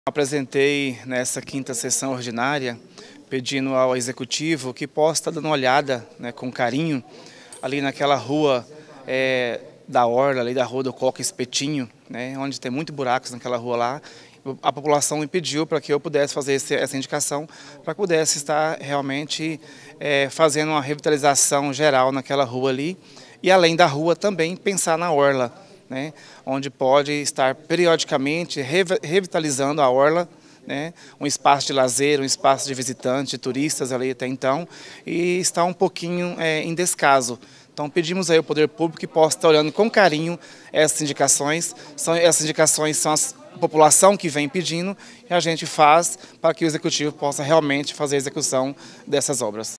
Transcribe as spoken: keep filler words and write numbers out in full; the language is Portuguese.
Apresentei nessa quinta sessão ordinária, pedindo ao Executivo que possa estar dando uma olhada, né, com carinho ali naquela rua é, da Orla, ali da rua do Coca Espetinho, né, onde tem muitos buracos naquela rua lá. A população me pediu para que eu pudesse fazer esse, essa indicação, para que pudesse estar realmente é, fazendo uma revitalização geral naquela rua ali, e além da rua também pensar na Orla, né, onde pode estar periodicamente revitalizando a Orla, né, um espaço de lazer, um espaço de visitantes, de turistas ali até então, e está um pouquinho é, em descaso. Então pedimos aí ao Poder Público que possa estar olhando com carinho essas indicações. São, essas indicações são a população que vem pedindo e a gente faz para que o Executivo possa realmente fazer a execução dessas obras.